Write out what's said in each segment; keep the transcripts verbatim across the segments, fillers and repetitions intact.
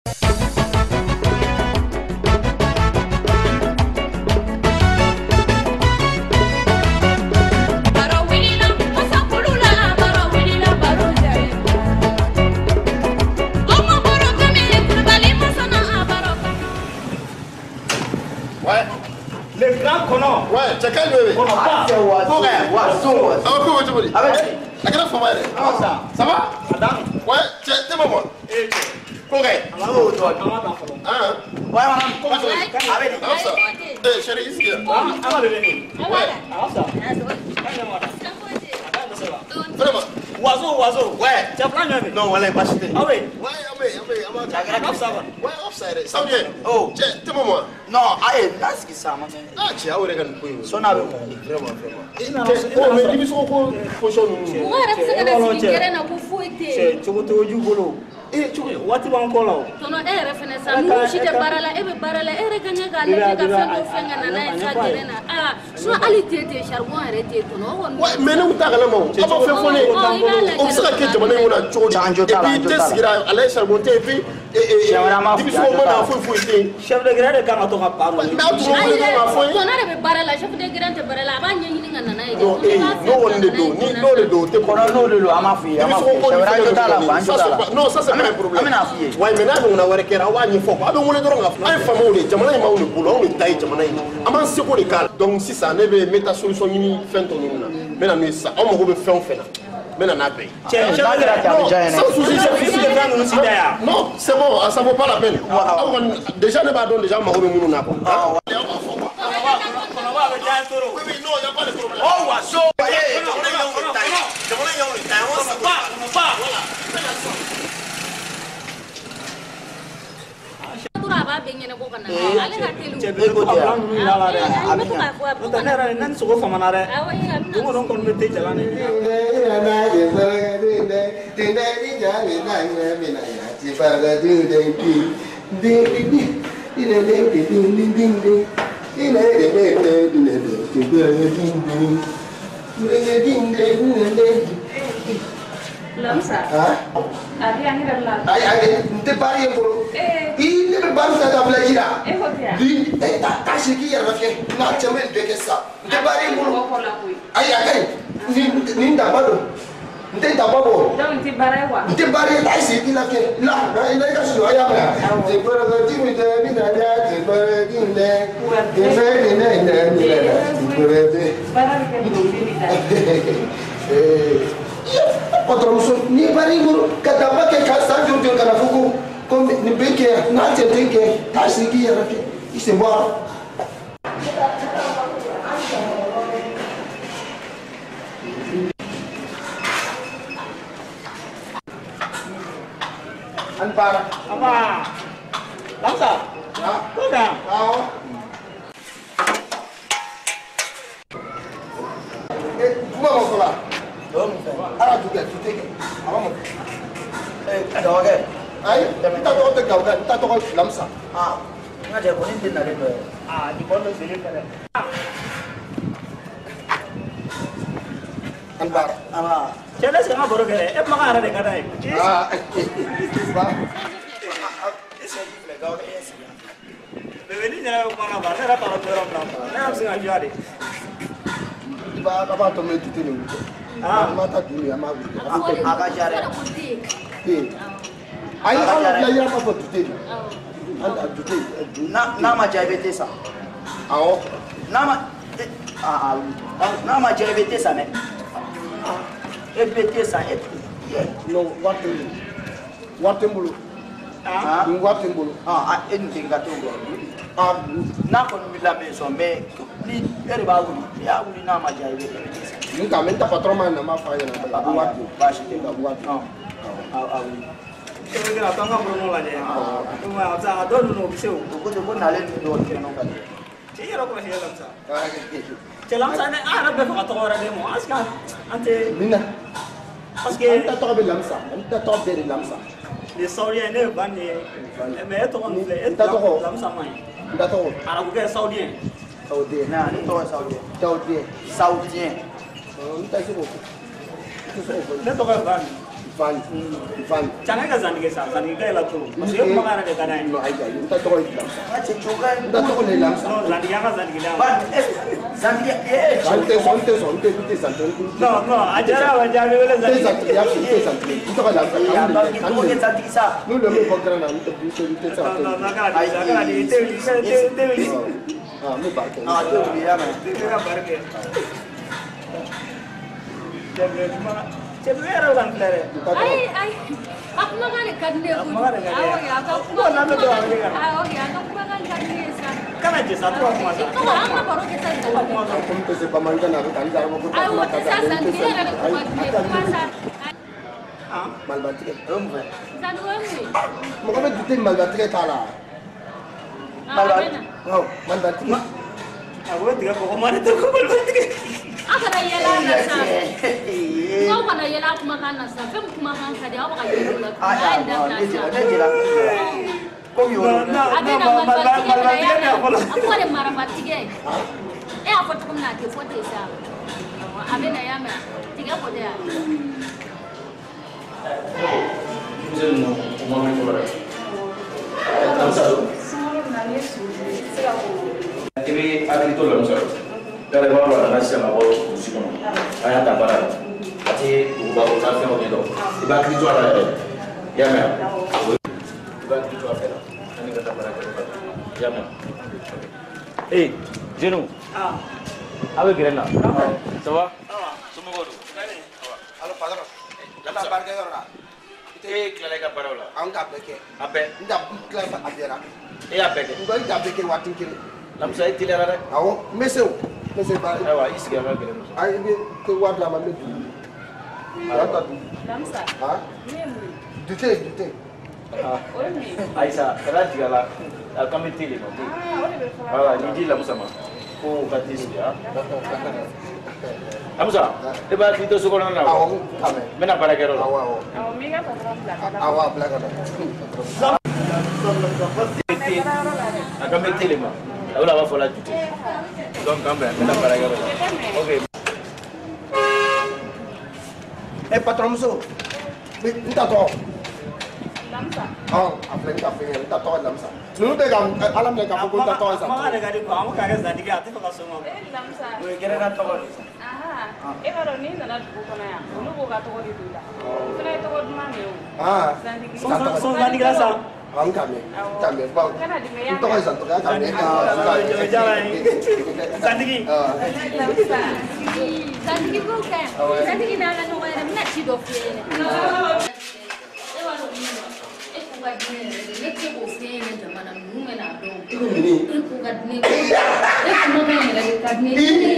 Le grand Conan. Ouais, c'est quel bébé? On n'a pas. C'est oiseau. Oiseau. Ah, comment tu veux dire? La grande femme, elle. Comment ça? Ça va? Madame. Ouais, t'es maman. Eh, Correct. alors, toi, comment t'en fais? Hein? Ouais, madame. Comment ça va? Avec Comment ça? Eh, chérie, ici. Ah, avant de venir. Ouais. Alors ça. Vraiment? Oiseau, oiseau. Ouais. Tu as plein de Non, on l'a pas acheté. Ah oui. Ouais, ah oui, ah oui, ah oui. Comment ça va? Ouais, offside. Ça vient. Oh. T'es maman. Non, aïe, là, ce qui ça, maman. Ah, tu as ouvert un peu. Son avec moi. Vraiment, vraiment. Oh, mais dis-moi qu'on position nous. Moi, je sais que c'est un peu fouetté. C'est tu veux te jouer. Eh, tu vois, what tu vas encore là? Tono e reference a nous si te barala e be barala e re kanya ga le ga fe ko fenga na na e sa direna ah so ali tete charbon e rete tono won Ouais, mais nous t'as la maman. Comment faire folie? On sera que tu m'as dit on a et puis tu sigira aller charbon et puis et et dis-moi qu'on a fou fouetté. Chef de grade quand on a parlé. Mais tu vois on a fouetté. tono re be barala chef de grande barala ba nyi ni na na e non eh non on est dos ni non le dos te Kono no le lo ama fi, ama fi. Chawra jota la ba, jota la. Non, ça c'est pas un problème. Amena fi. Ouais, mais là on a wéré kera wa ni foko. Abe wole doron afna. Ay famo le jamana ma on bolo, on taille jamana yi. Aman se ko le kal. Donc si ça ne be meta solution ni fin ton ni na. Mais na mais ça, on mo go be fait on fait là. Mais na na paye. Tiens, chef de grade. Sans souci, chef de grade nous aussi derrière. Non, c'est bon, ça vaut pas la peine. Déjà ne ba don déjà ma go be munu na ko. Ah, on va avec un taureau. oui oui non, il y a pas de problème. Oh, oiseau. Eh, jamana yi on taille. Jamana yi on taille. On se pas, on pas. Voilà. tura ba be nyene ko kana ale ga telu Je vais ko dia. Non ta nera nan so ko famana re. Dungo non kon mete jalane. Lamsa. Ah? Ari ani rala. Ay ay, nte pari ko. Eh. Il ne baru ta tabla jira. Eh hotia. Di eh ta ta shiki ya rafie. Na chemel de kesa. Nte pari ko. Ay ay. Ni ni nda bado. Nte nda babo. Donc ti barewa. Nte pari ta shiki la ke. La, na ina ka su aya ba. Te pare ga ti mi de mi na ya te pare gi ne. Te fe ni ne ne ni le. Te pare de. Para que no ni da. Eh. Patronso ni pari ko kata ba ke ka sa jo jo kana fuku. Comme ni beke na te teke ta shiki ya rafie. Ise boire. Anpar. Apa? Lamsa. Ya. Udah. Tahu. Eh, cuma mau sekolah. Dom fe. Ara juga, kita ke. Apa mau? Eh, doge. Ay, kita tahu tu kau kan, kita tahu lamsa. Ah. Ngaje ko ni din na le do. Ah, di bono sini kare. Anpar. Ama. Chela se ma boro kare. E ma ara de kada e. Ah, ba. Ese di le ga o ese. Bebe ni jara ko na ba, era para pero na. Na am singa jari. Ba ba to me tutu ni. Ah, mata dulu ya ma. Aga jare. Eh. Ay, ala la ya pa tutu. Anda tutu. Na na ma jaibete sa. Awo. Na ma ah ah. Na ma jaibete sa ne. E bete sa e. No, watin. Watin bulu. Ah. Watin bulu. Ah, e ndinga to go. Ah, Na ko mi la maison mais ni ere ba wuli. Ya wuli na ma jaibete sa. nunca menta patron man na ma fa yana ba watin. Ba shi te Ba watin. Ah ah wuli. Chela kira tanga boro la je. Tuma za do no biseu. Ko ko na le ni do ke no ka. Chela ko shi lamsa. Chela lamsa ne ara be fa to ora de mo. Aska ante Mina. parce que Anta to be lamsa. Anta to be lamsa. les saoudiens ne bani mais to on le Anta to ko. lamsa mai. Anta to ko. Ara ko saudien. Saudi. Na ni to Saudi. Saudi. Saudien. Anta ko. Ne to ko bani. Fan, fan. Jangan ke zandige sa, zandige la tu. Masih aku makan ada kana. No, aja. Kita toko itu. Macam juga. Kita toko ni langsung. No, zandige apa zandige la. Ban, eh, zandige, eh. Sante, sante, sante, itu sante. No, no, aja lah, aja boleh Itu zandige. sante, ya, itu sante. Itu kan langsung. Ya, bagi tu kita zandige sa. Nous le mettons pour grana, nous te disons, nous te No, no, disons. no, kana, kana di itu, itu, itu, itu. Ah, mais pas que. Ah, tu dia man. Itu kan barke. Jadi cuma, jadi era orang pelare. Ay, ay. Aku makan kadne Aku makan kadne. Awo ya, aku. Oh, nama tu orang ni kan. Awo ya, aku makan kadne sa. Kana je satu aku makan. Itu apa baru kita Aku tahu. makan. Comme que c'est pas mal qu'on a quand ça va beaucoup. Awo sa zandige ada kadne. Masa. Ah, Mal battu. Rumwe. Zandige. Mo ko dite mal battu ta la. Malbana. Oh, mal battu. aku tiga kau mana tu kau berbalik. Aka da yela na sa. Ko kana yela kuma kana sa. Fem kuma kan ka da ka yela. Ah, ya, no, ni jira, ni jira. Kau yo. No, no, Ada no, na mal mal malbatige mal da mal ya. dia apa lah? Aku ada marabatige. Eh apa tu kuma na ke fote sa. Abe na ya ma. Tiga fote ya. Jenno umame kore. Tamsa. Ibi agrito lamsa. Kare ba ba na sema ba kusi kono. Aya ta bara. Ati uba ko ta fe o do. Iba agrito ala ya. Ya me. Iba agrito ala. Ani kata bara ko. Ya me. Eh, Jenno. Ah, Abe girena. Ça va? ah, Sumo godu. Allo padrón. Lamsa. La barca ahora. Eh, klale ka parola. An ka beke. Abe. Nda kla fa abera. Eh, abe ke. Ngo nda beke watin kiri. Lamsa itilera rek. Awo, meseu. Meseu ba. Awa, isi ga girena. Ay bi ke wad la ma me. Ata du. Lamsa. Ha? Memory. Dute, dute. Ah. Olme. Aisa, kara digala. Kami tili no. Ah, oleh be fa. Wala, ni di lamsa ma. Ko katisi ya. Lamsa, e ba krito su kono na. Awo, kame. Mena para kero. Awo, awo. Aw mega patron black. Awa blaga da. Kami tili ma. Wala ba fola tuti. Donc kambe, mena para kero. Okay. Eh patron muso. Nta to. Lamsa. Ah, aflen ka fe, nta to lamsa. Nunu be ga alam le ka ko nta to sa. Makan ada kadi kau, aku kagak zandige ati kau semua. Eh lamsa. Kau kira nak tahu. Aha. E baro ni nana dugu kono ya. Olu ko ka togo di dula. Fana e togo duma me o. Ah. Zandigi. So so so zandige lah sa. An kame. Kame ba. Kana di me ya. Nto ko sa to ka kame. Zandige. Ah. Lamsa. Zandige ko ka. Zandige na la no era na chi do fe. E wa no ni. E ku ga ni ne ke ko fe ne jamana mu me na do. Iku mini. E ku ga ni. E ku ma ga ni la ka ni.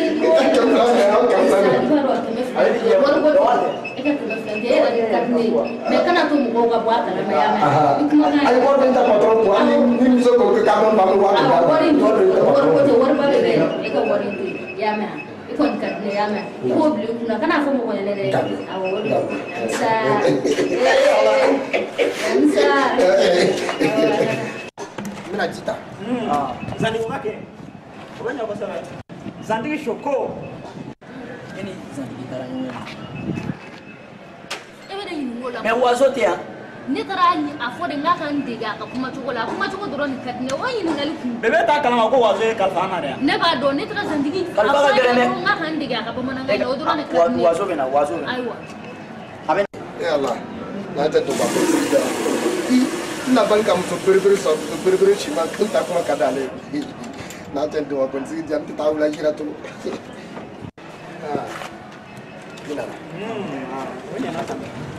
Kana tu mo ga bwa kana ma ya ma. Ay ko benta patron ko ani ni miso ko ka ka ba mo wa ka. Wari ko ko wari ba be e ko wari ya ma. E ko ka ni ya ma. Ko bli kuna kana fo mo ko le le. Awo wari. Sa. Sa. Mina jita. Ah, zandige make. Orang apa sahaja. Zandige shoko. Ini zandige tarang ni. E be ni mo la. Me wazo tia. Ne tara ni afo de ngaka ndiga ka kuma chuko la kuma chuko dron ka ne wa yin ngali ku. Bebe tak kalau aku wazo kalfana dia. Ne ba do ne tara zandigi. Kalfa ka gere ne. Ngaka ndiga ka pamana ngai o dron ka ne. Wazo bena, wazo bena. Aiwa. Aben. Eh Allah. Na ta to ba ko. Na banka mu to berbere so berbere shi ma kun ta kuma kadale. Na ta to ba ko sigi jam ta wala jira to. Ah. Ina. Hmm, ah, punya nasa.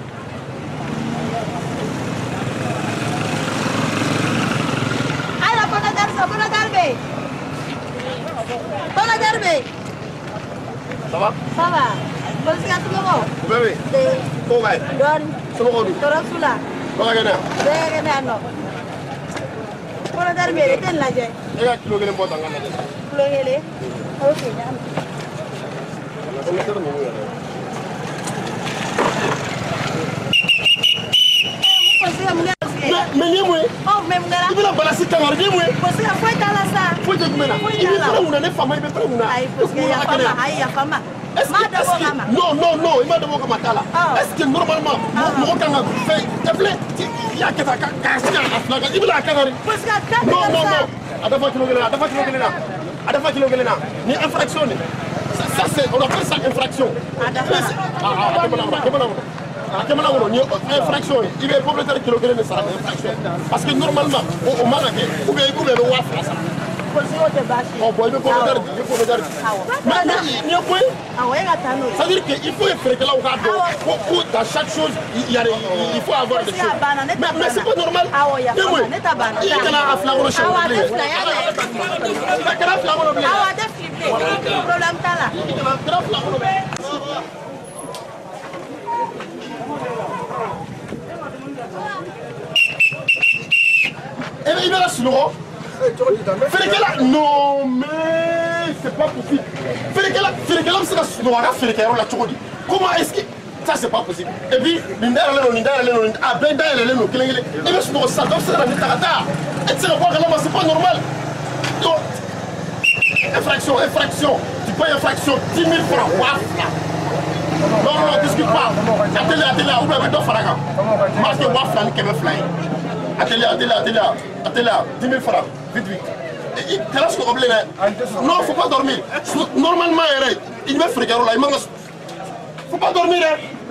Ala kona darsa kona darbe. Kona darbe. Ça va? Ça va. Polisi ka tumo ko. Bebe. Ko ga. Don. So ko du. Tora sula. Ko ga na. Be ga na no. Kona darbe le ten laje. E ga kilo gele mbota ngana de. Kulo ngele. Okay, jam. Na ko metero mo ya. Polisi ka munga. Me ni mu. Oh, me munga. Ibila balasi kamar ni mu. Polisi ka foi tala sa. Foi de mena. Ibi fara una ne fama ibi fara una. Ai, polisi ya fama, ai ya fama. Est-ce que, est-ce que, non, non, non, il m'a demandé comment t'as là. Est-ce que normalement, mon gars fait, s'il te plaît, il y a quelqu'un qui a cassé la flaque, il veut la canari. Non, non, non. Adafa kilo gelena, adafa kilo gelena, adafa kilo gelena. Ni infraction. Ça, c'est, on appelle ça infraction. Ah, ah, infraction. Il va propriétaire de kilo gelena, ça infraction. Parce que normalement, au Maraké, vous pouvez vous pouvez voir ça. Oh, boy, il faut regarder, il faut regarder. Maintenant, il y a quoi? Ça veut dire qu'il faut faire que là, on regarde. Dans chaque chose, il, y a, il faut avoir des choses. Mais, mais c'est pas normal. Mais oui, il y a la flamme au champ. Il y a la flamme au et il va la suivre. Félix, non mais c'est pas possible. Félix, Félix, c'est la suivre. Félix, la chordi. Comment est-ce que ça c'est pas possible? Et puis, Linda, Linda, Linda, ah ben Linda, Linda, Linda, Linda, et bien sur ça, donc c'est la métarata. Et c'est le quoi que là, c'est pas normal. Donc, infraction, infraction. Tu payes infraction dix mille francs. Non, non, non, discute pas. Atelier, atelier, où est-ce que tu fais? Parce que moi, flan, qui me fly. Atelier, atelier, atelier, atelier, dix mille francs, vite, vite. Quel âge qu'on oublie là? Non, il ne faut pas dormir. Normalement, il me fait regarder là, il ne faut pas dormir.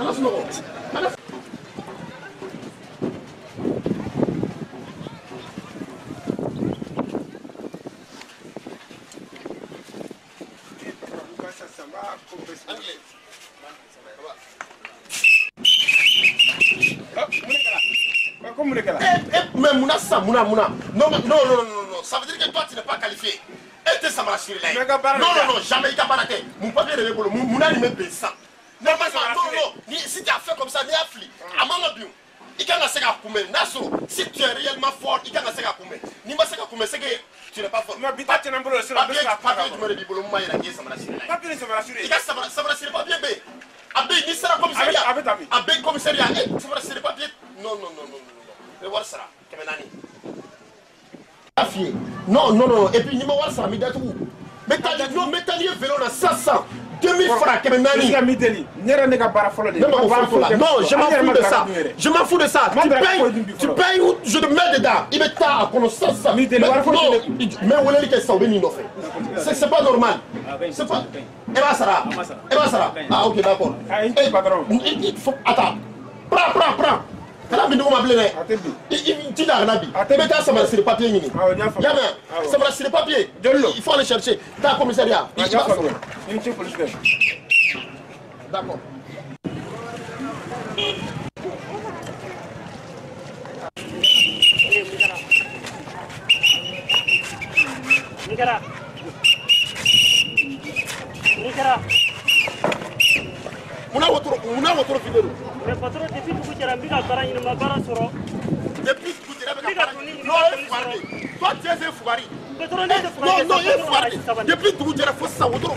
Mais Mouna, ça, Mouna, Mouna. Non, non, non, non, non, ça veut dire que toi, tu n'es pas qualifié. Et tu Samara Chiré. Non, non, non, jamais il t'a pas raté. Mon papier est pour le Mouna, il me paye ça. Non, non, non, si tu as fait comme ça, il y a fli. À mon avis, il y a un séga koumé. Nassou, si tu es réellement fort, il y a un séga koumé. Ni ma séga koumé, c'est que tu n'es pas fort. Non, bita, tu n'as pas le séga. Papier, papier, tu me dis pour le moment, il y a un Samara Chiré. Papier, Samara Chiré. Il y a Samara Chiré, papier B. Abbé, ni sera commissariat. Abbé, commissariat. Samara Chiré, papier. Non, non, non, non. Mais voir ça, non, non, non, et puis il m'a voir ça, mais d'accord. Mais t'as dit non, mais t'as dit vélo dans cinq cents, deux mille francs, que maintenant. Non, je m'en fous de ça. Je m'en fous de ça. Tu payes, tu payes où je te mets dedans. Il me t'a qu'on cinq cents. Mais où est-ce que ça au béni c'est pas normal. C'est pas. Et va ça. Et va ça. Ah ok d'accord. Il faut attends. Prends, prends, prends. Quand on m'a appelé, il dit à Nabi, mais t'as ça sur le papier. Il ça va sur le papier. Il faut aller chercher. T'as un commissariat. D'accord. Nikara. Nikara. Muna wotoro, muna wotoro fidèle. Mais patron, depuis que tu as mis la parole, il ne m'a pas rassuré. Depuis que tu as mis la parole, non, il faut toi, tu es un fougari. Non, non, il est fougari. Depuis que tu as fait ça, wotoro.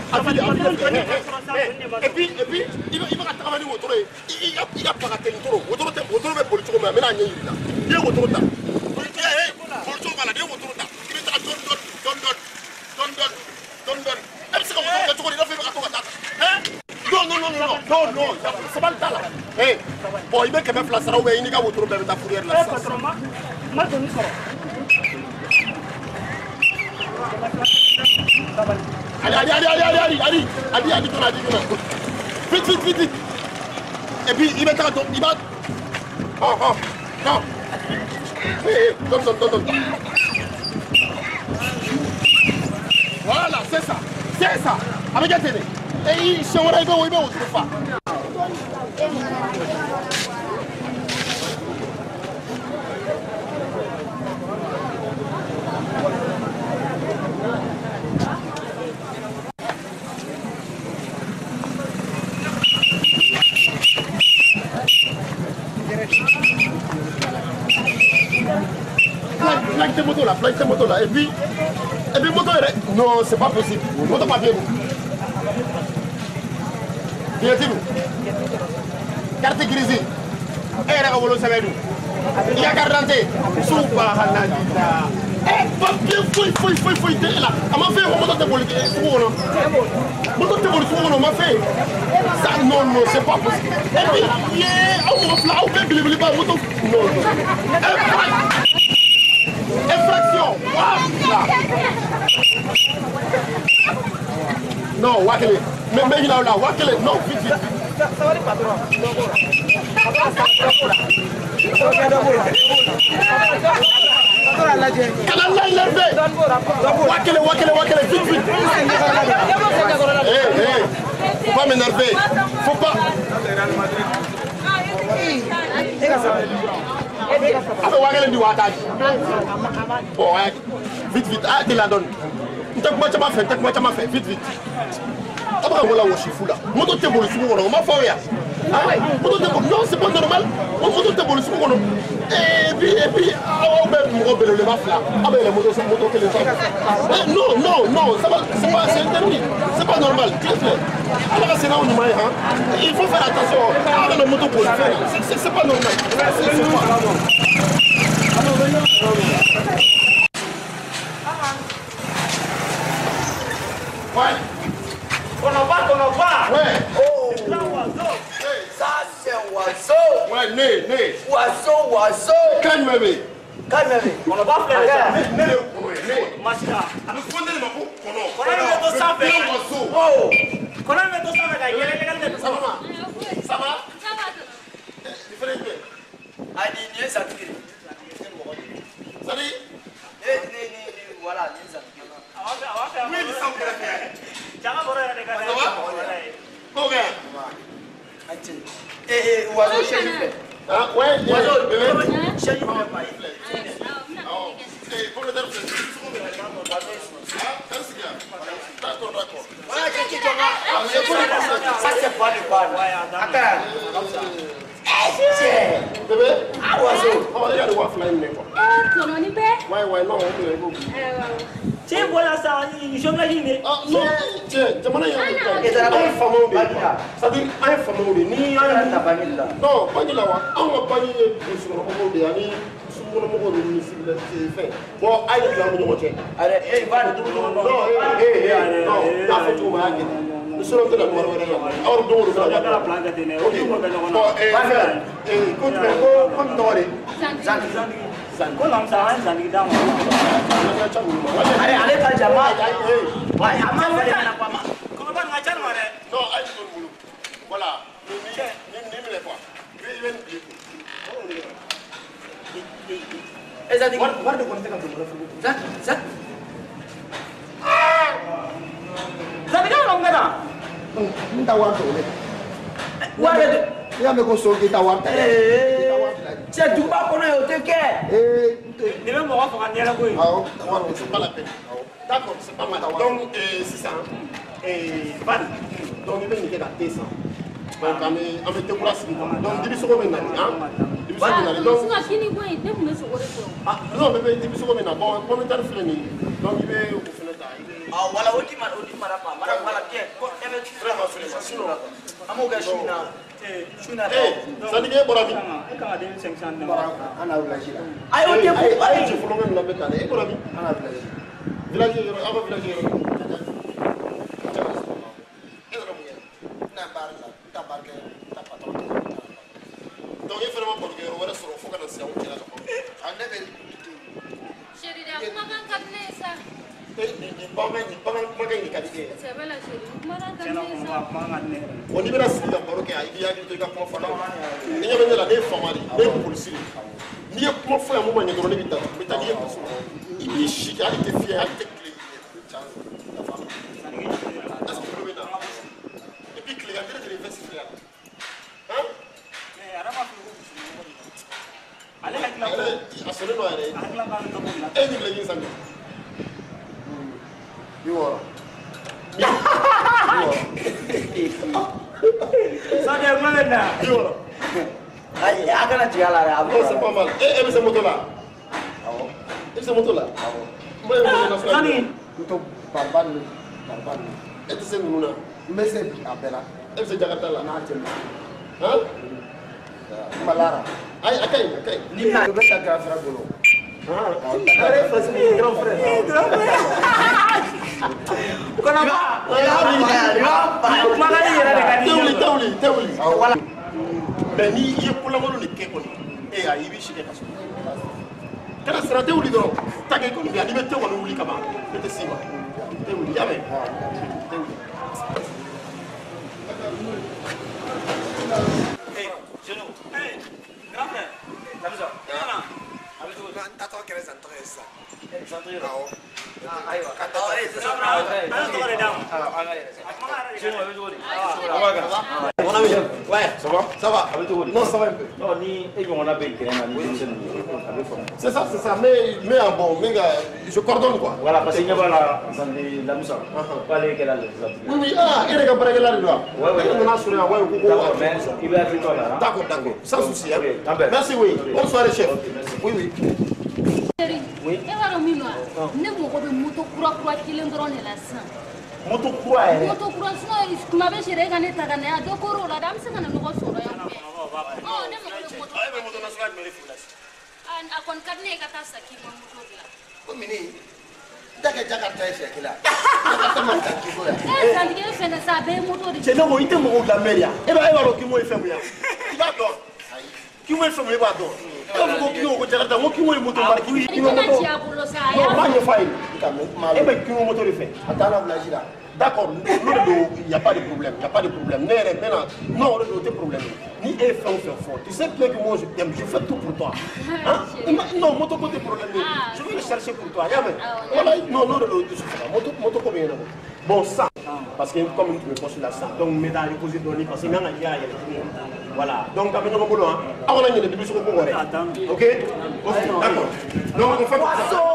Et puis, et puis, il va travailler wotoro. Il a pas raté le toro. Wotoro, wotoro, mais politique, mais maintenant, il est là. Il est wotoro là. Politique, politique, il est wotoro là. Il est là, don, don, don, don, don, don, don. Et c'est comme ça, tu as fait le ratour à ta. Hein? Non, non, non, non, non, non, non, c'est pas le cas là. Eh, bon, il met quand même place là où il y a votre problème de fourrière là. Allez, allez, allez, allez, allez, allez, allez, allez, allez, allez, vite, vite, vite, vite. Et puis, il met quand il va. Oh, oh, non. Eh, donne, donne, donne, donne. Voilà, c'est ça, c'est ça. Avec un télé. Et il se voit, il va, il va, il va. Plaque tes motos là, plaque tes motos là. Et puis, et puis moto est... Non, c'est pas possible. Moto pas bien. Viens-tu-nous? Carte grisée. Eh, la il y a carte d'identité. Soupa, eh, papier fou. foyi foyi foyi foyi tɛ e la a ma fɛ ko moto tɛ boli sugu kɔnɔ moto tɛ boli sugu kɔnɔ o ma fɛ ça non non c'est pas possible et puis ye aw mɔgɔ fila aw bɛɛ belebeleba moto non non infraction waa fila non waa kelen mɛ n bɛ ɲinɛ aw la waa kelen non vite vite sabali patron kana la énervé waa kelen waa kelen waa kelen vite vite eh eh faut pas m'énerver faut pas abe waa kelen di waa taji bon vite vite ah de la donne n tɛ kuma caman fɛ n tɛ kuma caman fɛ vite vite a bɛ ka wala wɔsi fu la moto tɛ boli sugu kɔnɔ o ma fɔ aw ye moto tɛ boli non c'est pas normal o moto tɛ boli sugu kɔnɔ et puis et puis aw bɛ mɔgɔ belebeleba fila aw bɛ yɛlɛ moto moto kelen sanfɛ non non non ça va c'est pas c'est interdit c'est pas normal très clair ala ka segin aw ɲuman ye han il faut faire attention aw kana moto boli fɛn na c'est c'est pas normal c'est c'est pas ouais. On en va, on en va. Ouais. Oh. C'est un oiseau. Ça, c'est un oiseau. Ouais, né, né. Oiseau, oiseau. Calme, bébé. Calme, bébé. On en va faire ça. Né, né. Masca. Nous fondons le mapou. Kono. Kono, il est tout ça. C'est un oiseau. Oh. Kono, il est tout ça. Ça va? Ça va? Ça va. Il fait les deux. Adi, ni ça tire. Salut. Eh, ni, ni, ni, voilà, ni ça. Oui, il semble que la faire. Jangan boleh ada kata. Bon, bien. Eh, eh, oiseau, chez lui. Ah, ouais, Oiseau, bébé. chez lui. Oh, c'est pour le dernier. Ah, merci bien. D'accord, d'accord. Voilà, j'ai qui t'en a. Ça, c'est pas le pas. Attends. Bébé. Ah, oiseau. Oh, regarde, on va faire une fois. Eh, kono ni bɛ. Ouais, ouais, non, on peut le faire. Tiens, voilà ça, je me l'imagine. Ah, non, tiens, jamana y'a dit. Et dans la famille, c'est-à-dire, un famille, ni un tabanilla. Non, pas de la wa. On va pas dire que sur le moment de l'année, sur le moment de l'université, c'est fait. Bon, aïe, tu vas me dire. Allez, eh, va de tout le monde. Non, eh, eh, non, la photo va aller. Nous sommes de la noire. Alors, donc, on va la planète. Ok, bon, eh, eh, écoute, mais comme toi, les. Zangi. Ko lam sa an zangi da mo. Allez, allez, ta jama. Ouais, ama fait les na pama. Ko ba nga chan ma de. Non, aïe, tout le monde. Voilà. Ni ni ni me les quoi. Oui, oui. Eh, ça dit. Guarda de quanto tempo lo fai. Ça, ça. Zangi da mo ngada. Nta wa to le. Guarda de. Ya me ko so ki ta wa. Eh. C'est tout bas qu'on est au tequet. Eh, Ni me mo fa kan yela ko yi. Ah, c'est pas la peine. D'accord, c'est pas mal. Donc, c'est ça. Et Van, donc il va niquer la T cent. Donc, on est on est découragé. Donc, depuis ce moment-là, hein? Depuis ce moment-là, donc. Singa kini ko yi, ne kun bɛ sogo de sɔrɔ. Ah, non, mais depuis ce moment-là, bon, on est allé faire ni. Donc, il va au final là. Ah, voilà, on dit madame, on dit madame, madame, voilà bien. Elle veut Vraiment faire ça. Sinon, amo ga shuna. Eh, shuna. eh, ça dit que bon ami. E ka de cinq cents de. ana village la. Ayo te ko, Aïe, ayo. je follow même la bête là. Eh, bon ami. Ana village. Village, ah, village. Na bar la, ta bar ke, ta patron. Donc, il faut vraiment pour que on va se refaire dans ces outils là. Ande be. Chérie, da kuma kan ka ne sa. Eh, ni pas mal, ni pas mal, pas mal ni qualité. C'est vrai la chérie, kuma kan ka Tiens, on ne va sa. pas ngane. On y va la silla baro ke ay biya to ka kuma fana ni ya benda la ne famali ne police ni ya kuma fa mu manya doro ne bita bita ni ko so i shi ka te fi ya te clé et puis clé ya te te vesti faire hein Eh, ara ma fi. Ale hakla ko. ale asole no ale Hakla kan do na. e ni le yin sami Yo. Sa de ko na. yo Ay, akana tigala ya. oh c'est pas mal et et ce moto là Awo. et ce moto là Awo. moi je me lance Zangi. Nto barban ni. Barban ni. et ce nous là Mese abela. et ce jagata là Na tele. hein Malara. ay akay akay Ni na. Be ta ga fra golo. Allez, facile, grand frère. Grand frère. Bukan apa? Mana ni ada dekat ni? Tewli, tewli, tewli. Wala. Mais ni ye kula ngolo ni ke koni. Eh ayi bi shike kaso. Kana sira tewli do. Take ko ni adi mete wala wuli kama. Mete sima. Tewli yabe. Tewli. Eh, jeune. Eh, grand frère. Labisa. Kana. Abis tu. Anta to kere san to esa. Santo yo. Ah, ayo. Kata to esa. Mana tu ada dah? Ah, angkat. Jeune, abis tu. Ah, Mon ami, ouais, ça va? Ça va? Non, ça va un peu. Non, ni et on a payé C'est ça, c'est ça. Mais, mais en bon, mais je coordonne quoi. voilà, parce qu'il y a la la mission. Pas les qu'elle a les Oui, oui, ah, il est comme par là, là. Ouais, ouais. On a sur un ouais, d'accord, mais il va être toi là. D'accord, d'accord. Sans souci. Hein. Okay. Merci, oui. Bonne soirée, chef. Oui, oui. Oui. Et voilà, Mino. Ne vous avez moto kura kura kilen dron la san. Moto kura eh. Moto kura sino kuma be shere ga ne taga ne ado koro la dam sanga no go soro ya. Oh, ne mo moto. Ay, moto national me refulas. An akon kadne ka ta saki mo moto la. Ko mini. Daga Jakarta esa kila. Jakarta man ka ki go ya. Eh, sandige fe na sa be moto di. C'est non, il te mo la meria. E ba e ba lo ki mo e femu ya. Il va dor. Ki mo e femu e ba dor. Ko ko ki mo ko Jakarta, mo ki mo e moto marki. Ki mo moto. Non, pas une faille. Eh ben, qui m'a moto le fait. Ata na blaji la. D'accord, il n'y a pas de problème, il n'y a pas de problème. Non, il n'y a pas de problème. Ni est fait ou fait fort. Tu sais bien que moi je t'aime, je fais tout pour toi. Hein? Non, mon côté problème, je vais le chercher pour toi. Voilà, non, non, non, mon côté bien. Bon, ça, parce que comme tu me poses la ça, donc médaille posée donnée, parce que non, il y a voilà. Donc, avec nos boulot, on a des début sur le Congo. Ok? D'accord. Donc, on fait pas ça.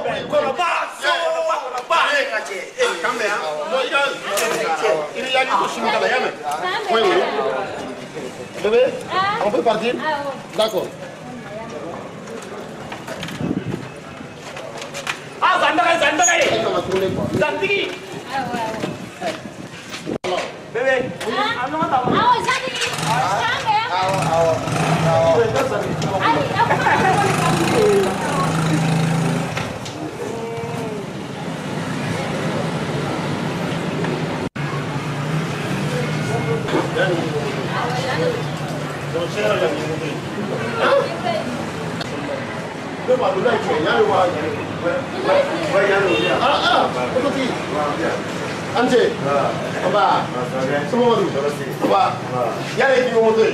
Il y a une chimie dans la yame. Oui, oui. Bébé, on peut partir? D'accord. Ah, Zandaka, Zandaka. Zandiki. Bébé. Ah, non, attends. Ah, Zandiki. Ah, ah, Ante, papa, semua tu, papa, yang lagi mau tu,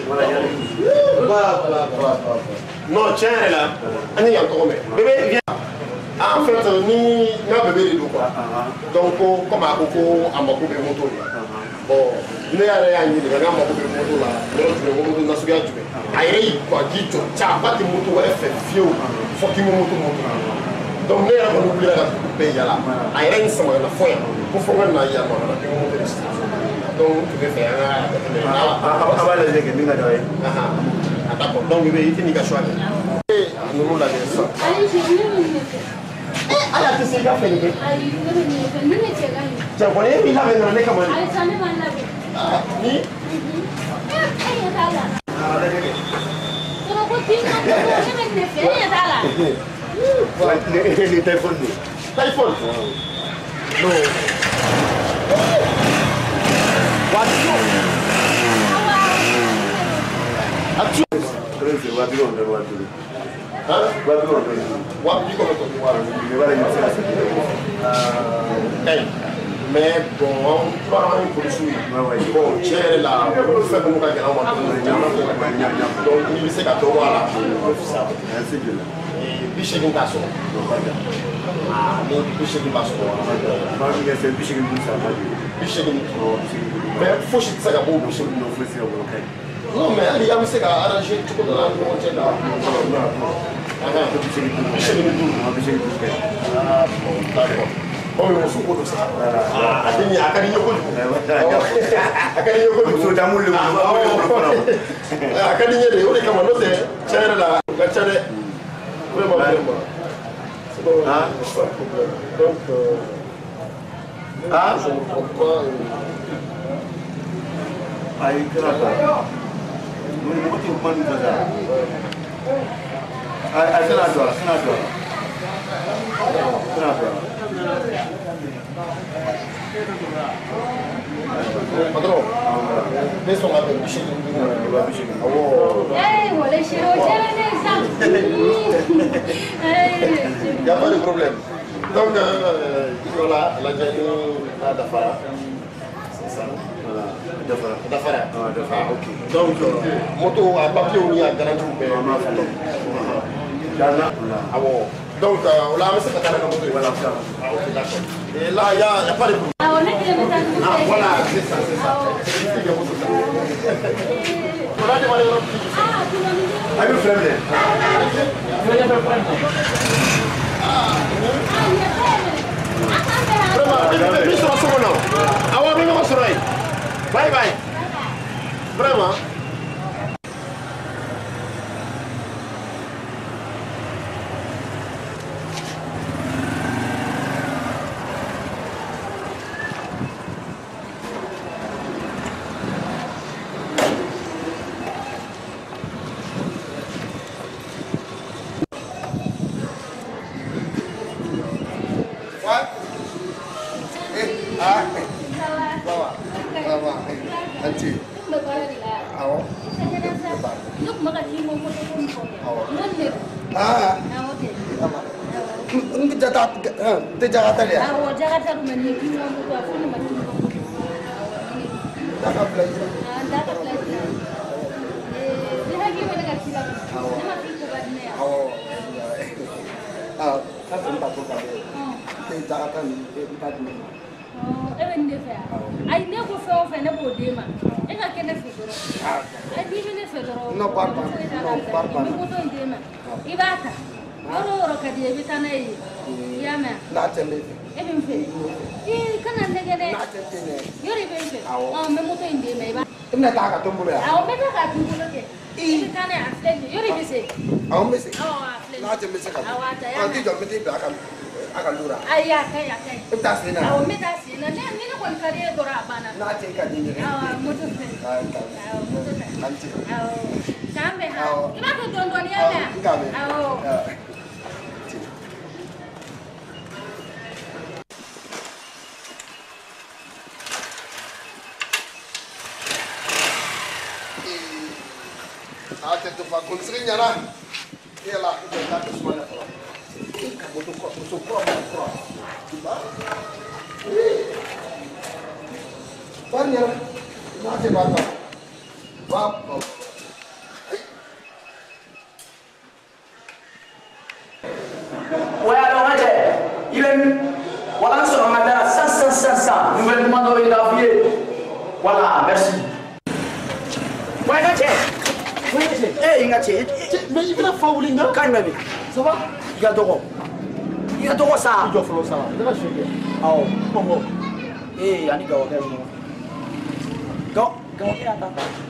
non, tiens là, ani yang tu kome, bébé viens. En fait, ni na bébé de quoi, donc comme à beaucoup à ma coupe moto, bon, ne y'a rien ni de na ma coupe moto là, donc tu le moto na suga tu, aïe quoi, dit tu, tiens, pas de moto, elle fait vieux, faut qu'il me moto moto. Donc, nous avons oublié la payer là. Il y a une semaine, la foi. Pour faire un aïe, donc, tu peux faire un. Avant les gens qui nous ont d'accord. Donc, il y a une choix. Et nous l'avons fait. Allez, je vais venir. Eh, allez, tu sais quoi faire? Allez, je vais venir. Je vais venir. Tu connais, il a venu dans les camarades. Allez, ça me va là. Ah, ni? Eh, il est là. Ah, allez, allez. Tu vas continuer, tu vas venir, il est là. Le téléphone. Téléphone. Non. Voiture. Voiture. voiture de voiture. Hein? Voiture de Voiture comme tu vois. Je vais aller Euh, mais bon, tu vas avoir une police. Bon, tiens là, on fait comme on a donc il sait qu'à toi là. Merci Dieu. Biche qui passe. Ah, mais biche qui passe. Moi, je vais biche qui passe. Biche qui. Mais faut que ça gagne beaucoup. Non, mais il y a monsieur qui a arrangé tout le monde dans le là. Ah, biche qui biche qui passe. Ah, bon, d'accord. Bon, mais on se retrouve ça. Ah, à tenir à Canigno Codou. À Canigno Codou. So d'amour le. À Canigno de, on est comme un autre. Tiens là, tiens là. Vraiment, vraiment. C'est bon, ah, pas de problème. Donc, euh, ah, je ne comprends pas. Ah, il est là. Nous, nous, nous, nous, nous, nous, ah, c'est là, c'est là, c'est là. Padrão, vê só lá, bicho. Eh, vuole scirogere nel sangue. Il n'y a pas de problème. Donc, euh, voilà, la journée à Dafara. C'est ça. Voilà. Dafara. Dafara. Ah, Dafara, ok. Donc, euh, moto à papier, on y a garanti. Ah bon. Donc, on l'a mis à la moto. Voilà. Ah, ok, d'accord. Et là, il n'y a, a pas de problème. Ah, on est qui le met à Ah, voilà, c'est ça, c'est ça. C'est ça. On a demandé un petit peu. Ah, tu l'as mis. Are you friendly? Vraiment, mi sono solo no. Awa mi no solo. Bye bye. Vraiment. Jakarta ya? Ah, Jakarta rumah ni kita mau buat apa nama kita? Jakarta Plaza. Ah, Jakarta Plaza. Eh, dia lagi mana kat sini? Nama kita buat ni. Oh. Ah, kan tempat buka. Di Jakarta ni tempat ni. Oh, eh benda saya. Ai ni aku faham faham nak buat dia mah. Eh nak kena fikir. Ai dia ni fikir. No barban, no barban. Ni buat dia mah. Ibata. Orang-orang kerja betul ni. Ya mah. Nak cendek. Eh bimpe. Eh kan anda kena. Nak cendek. Yori bimpe. Oh, memu tu indi mah. Ini tak akan tumbuh ya? Ah, memu tak akan tumbuh lagi. Ini kan ya asli. Yori bisa. Ah, mesti. Oh, asli. Nak cendek sekarang. Awak saya. Nanti jom mesti akan akan lurah. Ayah, ayah, ayah. Kita sini. Ah, mesti sini. Nanti ni nak kau kerja dora apa nak? Nak cendek ni. Ah, mutu. Ah, ah, mutu. nanti. Ah, sampai ha. Kenapa tuan-tuan ni Ah, ada? kami. Ah. Ah, tentu pak kunsring nyara. Iyalah, kita tak semuanya kalau. Butuh kok, butuh kok, butuh. Coba. Bar nyara. Nanti bapak. Bapak. Ouais, alors, il est voilà sur un matin, cinq cents, cinq cents. Nouvelle commande de l'envier. Voilà, merci. Ouais, Ngache. Ouais, Ngache. Eh, Ngache. Mais il va faire ouling, non? Quand même. Ça va? Il y a d'oro. Il y a d'oro ça. Il doit faire ça. Il va suivre. Ah, oh. Bon, eh, Yannick, go, go. Go, go, attends.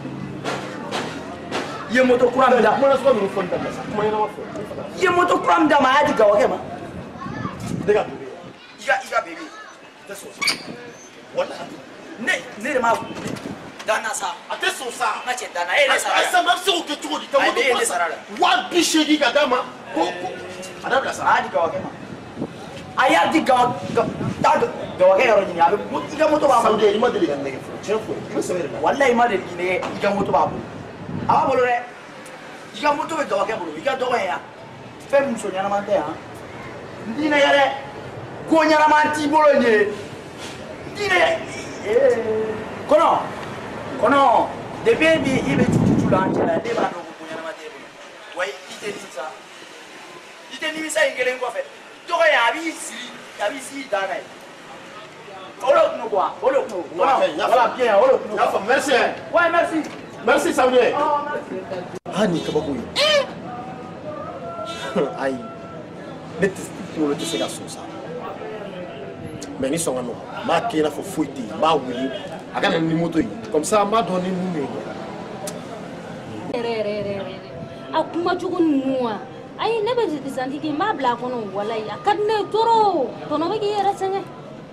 Il y a moto kuram da. Moi, je suis venu faire ça. Comment il va faire? Il y a moto kuram da, ma dit go, ok, ma. Regarde. Il y a, il y a bébé. That's what. Voilà. Ne, ne ma. Dana sa. Attention ça. Ngache dana. Eh, ça. Ça m'a fait au que tu dis. Ah, eh, ça. Wa bichegi gadama. Adam la ça. Ah, dit go, ok, ma. Aya di go, go. Ta go, ok, ro ni abe. Il y a moto ba. Saudi il m'a dit gagner. Tiens fou. Il me semble. Wallahi ma de ni il y a moto ba. Ah, bolo re. Il y a moto be go, ok, bolo. Il y a do ya. Fem so nyana mante ha. Ndina yare. Ko nyana manti bolo ni. Ndina eh. Kono. Kono. De baby ibe tutu la angela de ba do ko nyana mante bolo. Wai ite ni sa. Ite ni sa ingele ko fe. To ya bi si, ya bi si dana. Olo no quoi. Olo no. Voilà bien, olo no. Merci. Ouais, merci. Merci Saudi. Oh, merci. Hani kabakuyi. Ai. Net tolo te sega so sa. Mais ni songa no. Ma kina fo fuiti, ma wuli. Aga na ni moto yi. Comme ça ma doni nu Re re re re. Akuma chugun nuwa. Ai ne be disanti ki ma bla kono wallahi akadne toro. Tono be ki yera sanga.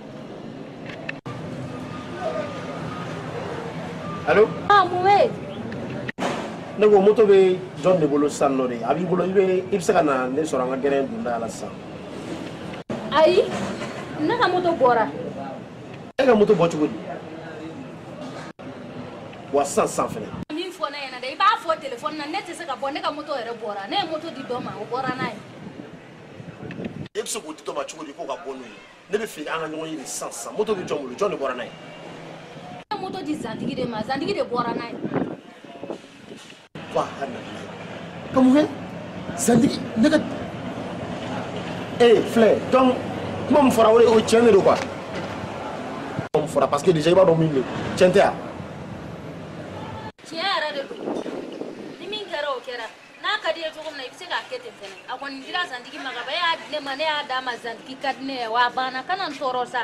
Allô? Ah, moué. Nego moto be John de bolo sanno de. Abi bolo ibe ibsa kana ne soranga geren dunda ala sa. Ayi, ne ka moto bɔra. E ka moto bɔ cogo di? Wa san san fɛnɛ. Min fɔ ne ɲɛna dɛ, I b'a fɔ téléphone na, ne tɛ se ka bɔ, ne ka moto yɛrɛ bɔra. Ne ye moto di dɔ ma, o bɔra n'a ye. E bɛ se k'o di dɔ ma cogo di k'o ka bɔ n'o ye? Ne bɛ fɛ an ka ɲɔgɔn ɲini san san. Moto bɛ jɔn bolo, jɔn de bɔra n'a ye? Ne ye moto di Zantigi de ma, Zantigi de bɔra n'a ye. Wa hana. Ka mun kɛ? Zantigi, ne ka. Eh, Fleur, donc, comment me fera au tien de quoi? On me fera parce que déjà il va dormir. Tiens, tiens. Tiens, arrête de tout. Ni min kɛra o kɛra. N'a ka di ye cogo min na, I bɛ se k'a kɛ ten fɛnɛ. A kɔni dira Zantigi ma ka ban, e y'a di ne ma, ne y'a d'a ma, Zantigi ka di ne ye, wa a banna, kana n tɔɔrɔ sa.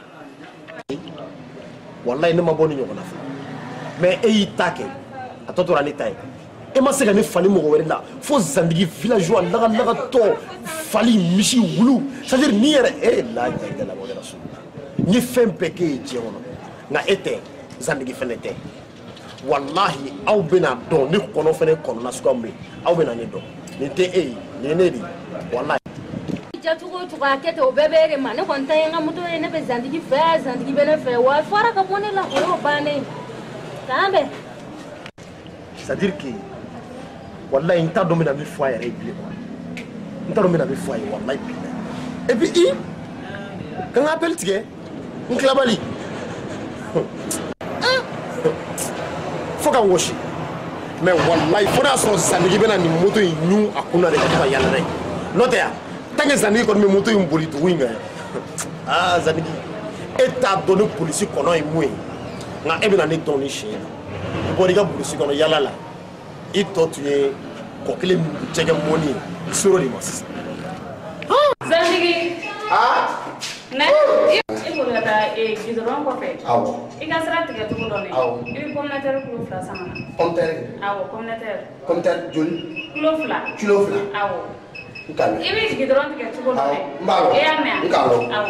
Wallahi ne ma bɔ ni ɲɔgɔn na fɛ. Mais e y'i ta kɛ, a tɔ tora ne ta ye. E ma se ka ne fali mɔgɔ wɛrɛ la, fo Zantigi villageois laga laga tɔ, fali misi wulu. C'est-à-dire ni yɛrɛ, e la jɛgɛ la wɛrɛ so. Ni fɛn bɛɛ k'e ye diɲɛ kɔnɔ, nka e tɛ, Zantigi fɛnɛ tɛ. Wallahi aw bɛna dɔn ni kɔnɔ fɛnɛ kɔnɔna suguya min aw bɛna ne dɔn. Nin tɛ e ye, nin ye ne de ye. Wallahi. Ja cogo o cogo a kɛ ten o bɛɛ bɛ e de ma. Ne kɔni ta ye n ka moto ye, ne bɛ Zantigi fɛ, Zantigi bɛ ne fɛ, wa a fɔra ka bɔ ne la, o y'o bannen. K'an bɛn. C'est-à-dire que wallahi n t'a dɔn n bɛna min fɔ a yɛrɛ ye bilen quoi. N t'a dɔn n bɛna min fɔ a ye wallahi bilen. Et puis i ka n ka appel tigɛ n tilabali. Fo ka n wɔsi. Mais wallahi fo n'a sɔrɔ Zantigi bɛna nin moto in ɲun a kunna de ka to ka yala n'a ye. N'o tɛ yan tant que Zantigi kɔni bɛ moto in boli dugu in kan yan. Ah Zantigi e t'a dɔn ni polisi kɔnɔ ye mun ye nka e bɛna ne dɔn ni siɲɛ na. Bɔra I ka polisi kɔnɔ yala la I tɔ tun ye kɔ kelen jɛgɛ mɔni ye soro de ma sisan. Zantigi. Ah. Ne I bolo ka taa goudron kɔfɛ. Awɔ. I ka sira tigɛ cogo dɔn ne. Awɔ. I bɛ pomme de terre kilo fila san ka na. Pomme de terre. Awɔ pomme de terre. Pomme de terre joli? Kilo fila. Kilo fila. Awɔ. N k'a mɛn. I bɛ goudron tigɛ cogo dɔn ne. N b'a lɔ. I y'a mɛn a? N k'a lɔ. Awɔ.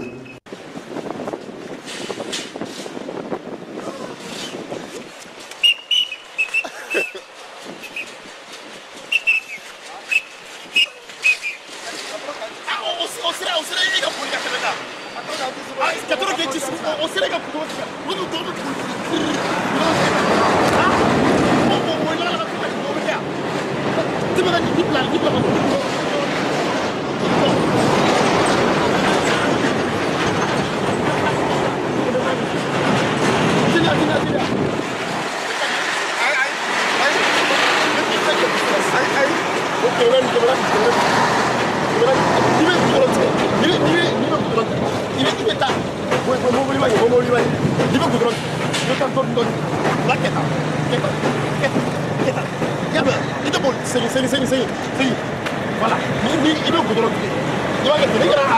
Voilà. Il veut goudron. Il va mettre les gars à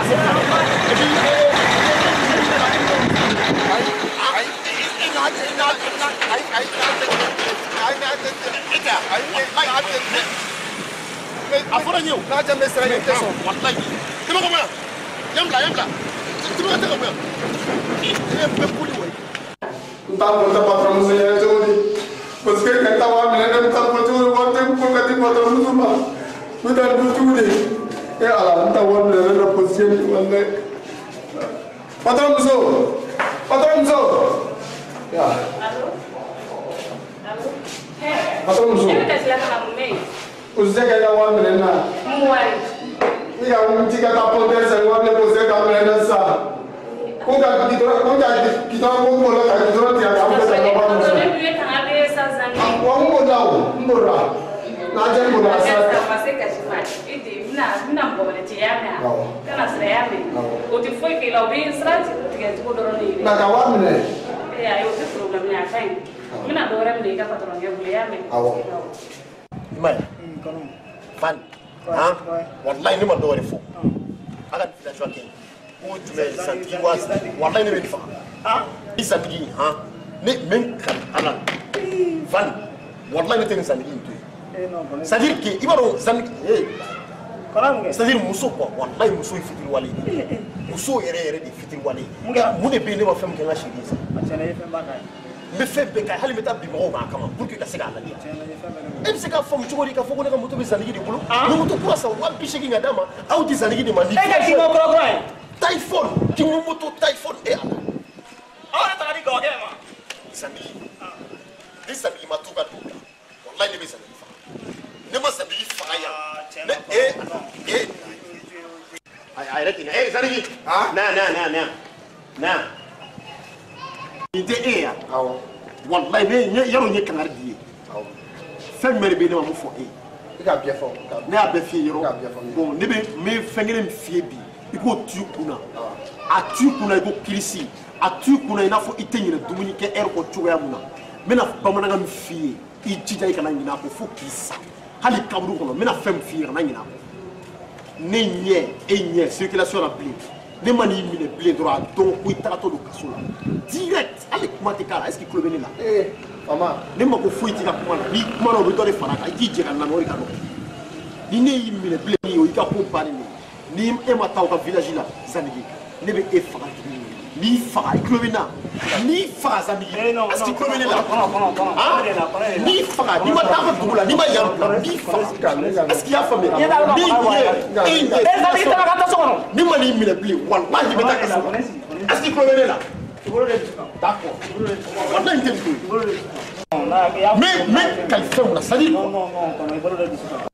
Udah lucu deh. Ya Allah, entah warna dan posisi mana. Patron muso, patron muso. Ya. Halo. Halo. Hei. Patron muso. Ini kasih lakan aku nih. Usai kayak warna mana? Muai. Iya, mungkin kita potong saya warna posisi kamu mana sah. Kau kan kita, kau kan kita mau bola kan kita tiada apa sahaja warna. Kalau dia punya tangan dia sazan. Aku mau tahu, murah. Najar murah sah. Masih kasih mat. Itu mina mina boleh ciamnya. Karena serayamnya. Uti foi que lo vi strati tiga tu dorong ini. Nak kawan mana? Ya, itu problemnya apa? Mina dorong ni kan patronnya boleh ya me. Awak. Gimana? Fan. Ah, wallahi ni mah dore fo. Akan tidak cuakin. Oh, cuma Zantigi was. Wallahi ni berdifa. Ah, ini Zantigi. Ah, ni mengkan anak. Fan. Wallahi ni tengah Zantigi itu. C'est-à-dire que Ibaro Zantigi. Eh. C'est-à-dire muso quoi. Wallahi muso ifitiri wali. Muso yɛrɛ yɛrɛ de fitiri wali. Mun de bɛ ne ma fɛn min kɛ n ka sigi sa. N bɛ fɛn bɛɛ kɛ hali n bɛ taa bin mɔgɔw ma a kama pour que ka se k'a ladiya. E bɛ se k'a faamu cogo di k'a fɔ ko ne ka moto bɛ Zantigi de bolo. Ni moto kura san wa bi seegin ka d'a ma aw tɛ Zantigi de ma. E ka k'i ma kura kura ye. di mo moto typhoon e ala Ah, t'as dit quoi, moi? Sabi ni sabi ma tuka do wallahi ne be sabi fa ne ma sabi fa ya ne eh eh ay ay reti eh sabi ah na na na na na ide e ya awo wallahi ne yaro nye kanar die awo fem mere be ne ma fo e ka bia fo ne a be fie yoro bon ne be me fengere me fie bi iko tu kuna a tu kuna iko kirisi a tu kuna ina fo ite nyina dumuni ke er ko chuga ya muna mena bamananga mi fie i jija i kana nyina ko fo kisa hali kaburu kono mena fem fie kana nyina ne nye e nye circulation na blé ne mani mine blé droit donc ko itara to do kasola direct ali kuma te kala est-ce que club ne la eh mama ne ma ko fo itika kuma ni kuma no do de faraka i jije kana no ikano ni ne yi mine blé ni o ika ko pani ni e ma taw ka village la zanigi ne be e fara ni fara iklobina ni fara zanigi est-ce que club ne la ni fara ni ma taw ka dugula ni ma yam ni fara est-ce qu'il y a famille ni ye ni ma ni mine blé wallahi be ta ka est-ce que club ne la d'accord on a une mais mais quel fait on a sali non non non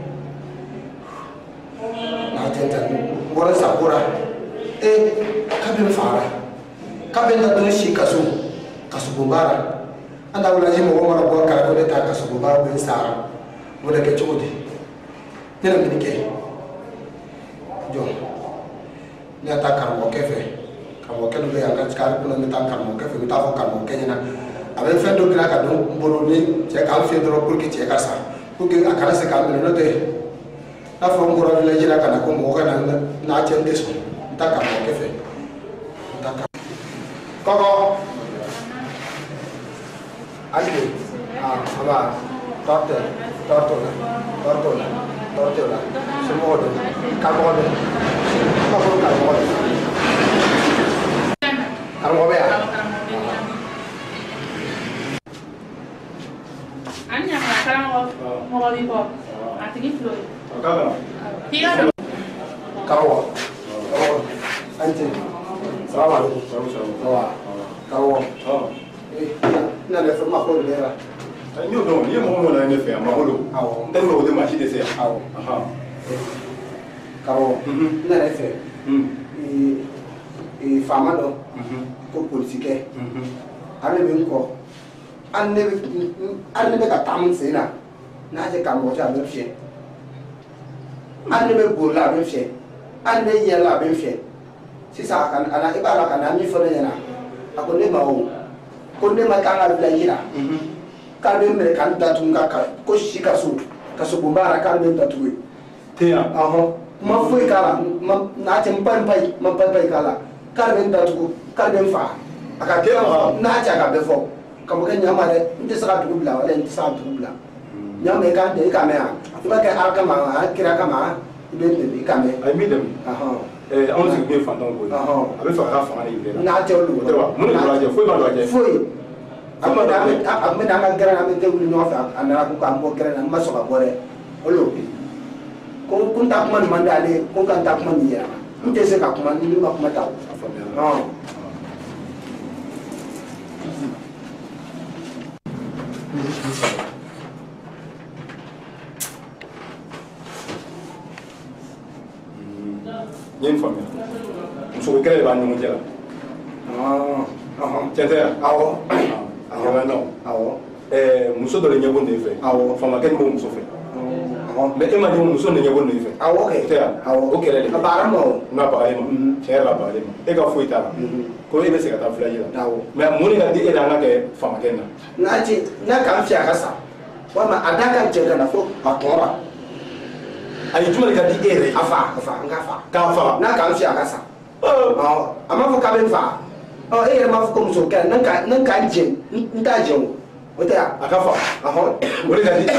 bora sabora e kabin fara kabin da don shi kaso kaso gobara anda wala ji mo mara bo ka ko ta kaso gobara ben sara mo da ke chodi tena mi ke jo ni ata ka mo kefe ka mo ke do ya ka ka ko ni ta ka mo kefe mi ta fo ka mo ke na abe fe do gra ka don bolo ni che ka fe do pour que che ka sa pour que akara se ka mi no te na fɔ n bɔra village la ka na ko mɔgɔ ka na n'a cɛ n tɛ sɔn n ta ka mɔgɔ kɛ fɛ n ta ka kɔkɔ hali bi aa an b'a tɔɔrɔ tɛ tɔɔrɔ t'o la tɔɔrɔ t'o la tɔɔrɔ t'o la somɔgɔw don karamɔgɔ don n b'a fɔ karamɔgɔ don karamɔgɔ bɛ yan. an ɲamana karamɔgɔ mɔgɔ b'i kɔ a tigi tulo ye. Karawat, karawat, anjing. Assalamualaikum. Karawat, karawat. Eh, ni ada firma kau ni lah. Ni orang ni mau mana ni faham, mahu. Tapi kalau dia masih desa. Aha. Karawat, ni ada fe. Eh, eh, fama do. Kau politik. Ane bengko. Ane, ane beka tamun sena. Naje kamu macam apa sih? Ane be bola be fie ane yela be fie sisa kan ana ibala kan ami fo ne na ako ne ma o ko ne ma kan ala yira ka be mere kan datu nga ka ko shika su ka su bumbara kan be datu we te ya aho ma fo kala na te mpan pai ma mpan pai kala ka be datu ka be fa aka ke na ja ka be fo ka mo ke nyama de nti saka tu bla wala nti saka tu bla nyama kan de ka me a iba ke aka ma kira kama ibe de ka me ai mi dem aha eh on se be fa don bo aha abe fa ka fa ni be na te lu te wa mun ni la je foi ma la je foi amma da amma da ma gara na me te lu no fa anara ku ka mo gara na ma so ka bore olo ko kun ta kuma man dale ko kan ta kuma ni ya nte se ka kuma ni ma kuma ta ha Yen famille. Muso kɛlɛ b'a ɲɔgɔn cɛ la. Cɛ tɛ yan? Awɔ. Awɔ non. Awɔ. Ɛɛ muso dɔ de ɲɛbɔ nin fɛ. Awɔ. Famakɛ ni b'o muso fɛ. Awɔ. Mais e ma ɲɛ muso de ɲɛbɔ nin fɛ. Awɔ kɛ. Tɛ yan? Awɔ. O kɛlɛ de. A baara ma o. N'a baara ma. Tiɲɛ yɛrɛ la baara ma. E ka foyi t'a la. Ko e bɛ se ka taa village la. Awɔ. Mais mun de ka di e la an ka kɛ famakɛ na? N'a ci n'a k'an fiyɛ a ka sa. Walima a da ka jɛ ka na fo a tɔɔrɔ. Ayi jumɛn ka di e yɛrɛ? A fa. A fa. N ka fa. K'a fa. N'a k'an fiyɛ a ka sa. Ɔ a m'a fɔ k'a bɛ n fa. Ɔ e yɛrɛ m'a fɔ ko muso kɛ ne ka ne ka jɛ n t'a jɛ o. O tɛ yan. A ka fa. Ɔhɔn. O de ka di.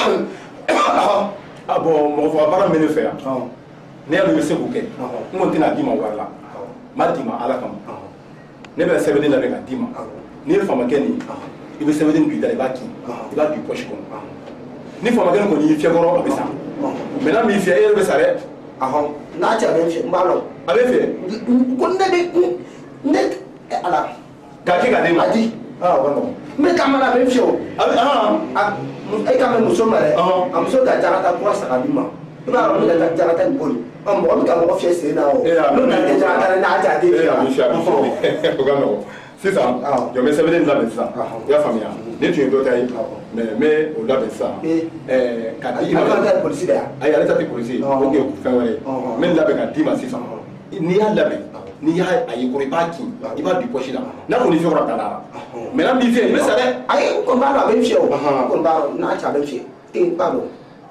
A bɔn mɔgɔ faga baara bɛ ne fɛ yan. Ne yɛrɛ bɛ se k'o kɛ. N kɔni tɛna d'i ma wari la. N m'a d'i ma ala kama. Ne bɛ sɛbɛnni labɛn ka d'i ma. N'i ye famakɛ nin ye i bɛ sɛbɛnni don i da la i b'a kin i b'a don i poche kɔnɔ. Ni famakɛ nin kɔni y'i fiyɛ kɔrɔ a bɛ sa. Maintenant min fiyɛ e yɛrɛ bɛ sa dɛ. ahon na cha ben fi mbalo abe fe ko ndade ne ala ka ki ka de ma adi ah bueno me kamana ben fi o ah ay kamana muso mare am so da jara ta ko sa ka bima ba ro da jara ta ko am mo ka mo fi se na o no na de jara ta na ja de fi o ga no sisan yo me sɛbɛnni labɛn sisan i y'a faamuya ne tun ye dɔ ta ye mais n bɛ o labɛn sisan ɛɛ ka di i ma ayi ale ta tɛ polisi ye o kɛ fɛn wɛrɛ ye n bɛ labɛn ka d'i ma sisan n'i y'a labɛn n'i y'a a ye kɔrɔ i b'a kin i b'a di pɔsi la n'a kɔni fɛn kɔrɔ ta la mais n'a b'i fɛ yen i bɛ sa dɛ. ayi n kɔni b'a dɔn a bɛ n fiyɛ o n kɔni b'a dɔn n'a cɛ a bɛ n fiyɛ e b'a dɔn.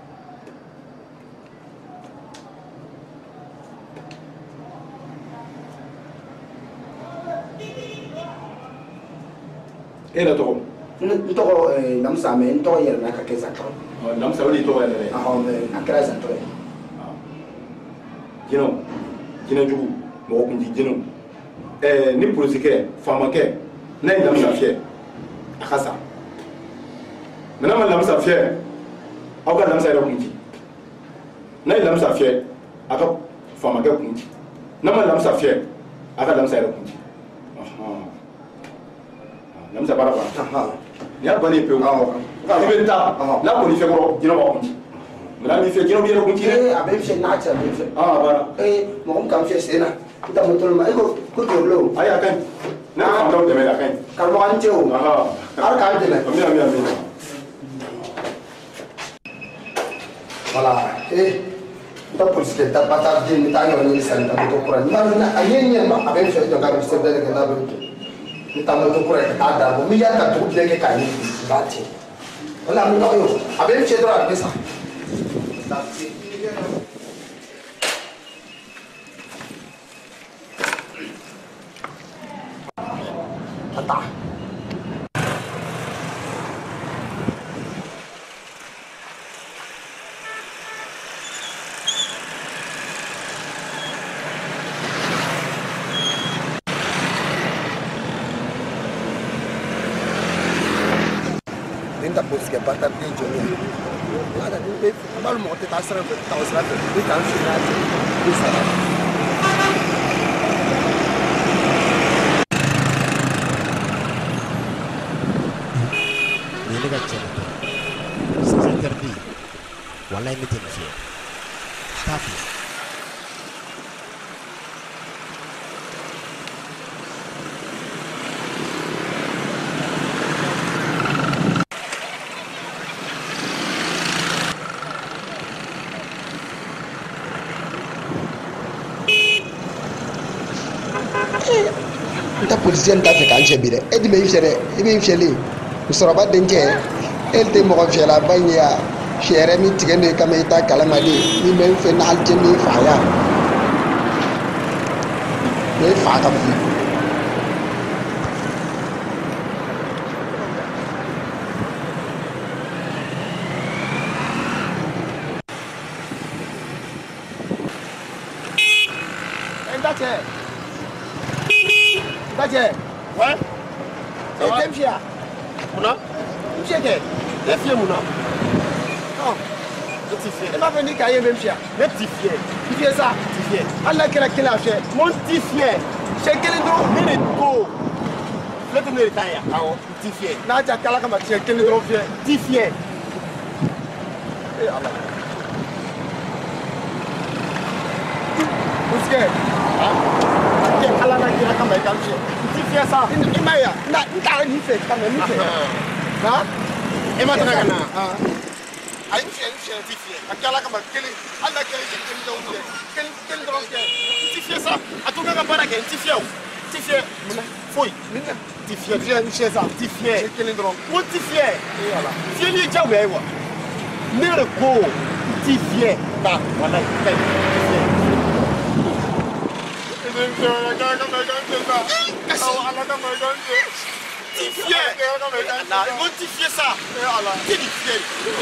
e yɛrɛ tɔgɔ. n tɔgɔ Lamusa mɛ n tɔgɔ yɛlɛma ka kɛ Zantɔrɔ. Lamusa o de y'i tɔgɔ yɛrɛ dɛ. ɔhɔn mɛ a kɛra Zantɔrɔ ye. jinɛw jinɛjugu mɔgɔ kun ti jinɛw ɛɛ ni polisikɛ faamakɛ n'a ye Lamusa fiyɛ a ka sa mɛ n'a ma Lamusa fiyɛ aw ka Lamusa yɛrɛ kun ci n'a ye Lamusa fiyɛ a ka faamakɛ kun ci n'a ma Lamusa fiyɛ a ka Lamusa yɛrɛ kun ci Lamusa baara kɔnɔ ni y'a bannen pewu i bɛ taa n'a kɔni fɛ kɔrɔ jinɛ b'a kun ci mɛ n'a m'i fɛ jinɛ b'i yɛrɛ kun ci dɛ. a bɛ n fiyɛ n'a cɛ a bɛ n fiyɛ. aa baara. ee mɔgɔ min ka n fiyɛ sen na n ta moto ma e ko ko jɔbilo. ayi a ka ɲi n'a ka fantanw dɛmɛ a ka ɲi. karamɔgɔ an tɛ o. ala k'an dɛmɛ. ami ami ami. wala ee n ta polisi de ta ba ta den n ta ɲɔgɔn ɲini sisan n ta moto kura n b'a dɔn a ye ɲɛ ma a bɛ n fiyɛ jɔ k'a bɛ se bɛɛ de kɛ n'a bɛ n to. n ta moto kura ye ka taa d'a ma n'i y'a ta dugu tile kɛ k'a ye i b'a tiɲɛ wala n tɔgɔ ye o a bɛ n fiyɛ dɔrɔn a bɛ sa. Ata. Ninda busca batar de jogo. Nada, não tem. Mal mo te tasra, tasra, de tan final. Isso. Ini kan cewek, saya ngerti, walau ini jenisnya, tapi nta polisi n t'a fɛ k'an cɛ bi dɛ e de bɛ n fiyɛ dɛ i bɛ n fiyɛlen musokɔrɔba denkɛ e tɛ mɔgɔ fiyɛla ba in ye yan fiyɛrɛ min tigɛ ne kama i t'a kalama de ni bɛ n fɛ n'ale tɛ min fa yan ne fa ka bon. Dajɛ Dajɛ ouais e tɛ n fiyɛ wa munna n fiyɛ kɛ e fiyɛ munna ɔ ne t'i fiyɛ e b'a fɛ ni k'a ye bɛ n fiyɛ ne t'i fiyɛ n fiyɛ sa t'i fiyɛ hali n'a kɛra kelen a fiyɛ mo t'i fiyɛ siɲɛ kelen dɔrɔn ne de ko filɛ tɛ ne de ta ye yan awɔ n t'i fiyɛ n'a ja kala kama siɲɛ kelen dɔrɔn fiyɛ t'i fiyɛ ee ala musikɛ kɛ ala na kira kama i ka n fiyɛ n t'i fiyɛ sa i ma ye yan n taara nin fɛ ka na nin fɛ ha e ma tɛna ka na a ye n fiyɛ n fiyɛ n t'i fiyɛ a kɛ ala kama kelen hali n'a kɛra siɲɛ kelen dɔrɔn fiyɛ kelen kelen dɔrɔn fiyɛ n t'i fiyɛ sa a to n ka ka baara kɛ n t'i fiyɛ o n t'i fiyɛ munna foyi nin na t'i fiyɛ fiyɛ n fiyɛ sa n t'i fiyɛ siɲɛ kelen dɔrɔn n t'i fiyɛ ee ala fiyɛli ye diyagoya ye wa ne yɛrɛ ko n t'i fiyɛ ta walayi ta n t'i fiyɛ. Ala kama i ka n fiyɛ t'i fiyɛ ala n ko t'i fiyɛ sa ala t'i ni fiyɛ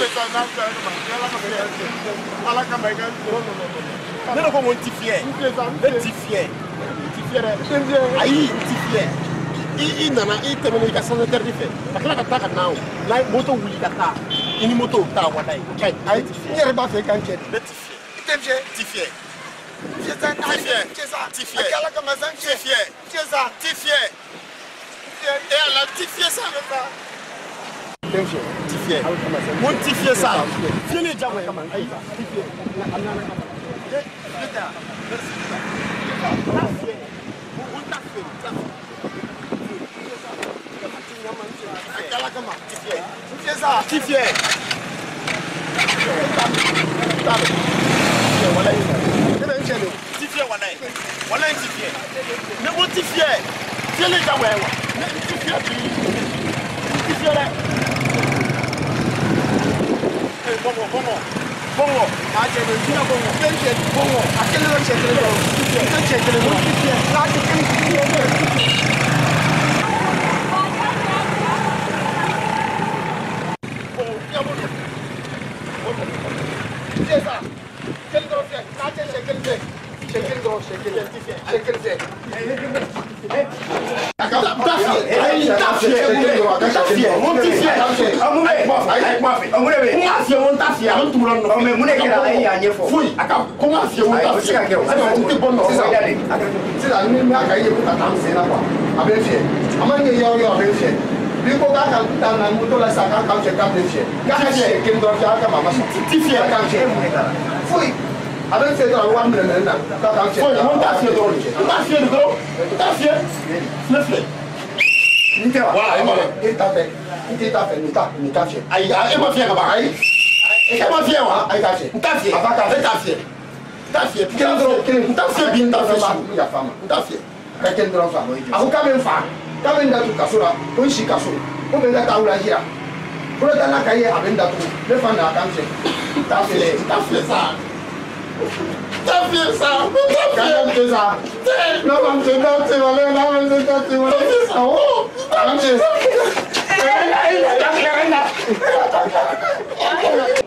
ala kama i ka n fiyɛ ne de ko n ko n t'i fiyɛ ne t'i fiyɛ n t'i fiyɛ dɛ ayi n t'i fiyɛ i i nana i tɛmɛna i ka sanitɛri fɛ ka tila ka taa ka na o n'a ye moto wuli ka taa i ni moto taa walayi o ka ɲi ayi n yɛrɛ b'a fɛ i ka n cɛ ne t'i fiyɛ i tɛ n fiyɛ t'i fiyɛ Avec ces droits, on ne l'a pas fait. On t'a fait drôle. On t'a fait drôle. On t'a fait. Le fait. Il t'a fait. Il t'a fait. Il t'a fait. Il t'a fait. Il t'a fait. Aïe, aïe, moi fier là-bas. Aïe. Et comment fier, hein? Aïe, t'a fait. Il t'a fait. Avant qu'à fait, t'a fait. T'a fait. Quel drôle. Il t'a fait bien, t'a fait. Il t'a fait. Il t'a fait. Quel drôle femme. Avant qu'à même faire. T'as même d'être cassé là. On s'y casse. On met la table là. Pour le temps, la cahier a même d'être. Le fan a cassé. T'as fait. T'as fait ça. T'as fait ça, t'as fait ça. Non, non, c'est non, c'est non, non, c'est non, c'est non, c'est ça. Oh, t'as fait ça.